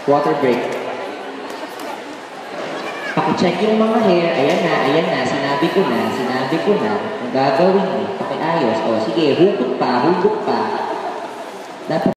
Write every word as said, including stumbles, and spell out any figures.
Water break. Paki-check yung mga hair. Ayan na, ayan na. Sinabi ko na, sinabi ko na. Ang gagawin mo, pakiayos. O sige, hugot pa, hugot pa. Dapat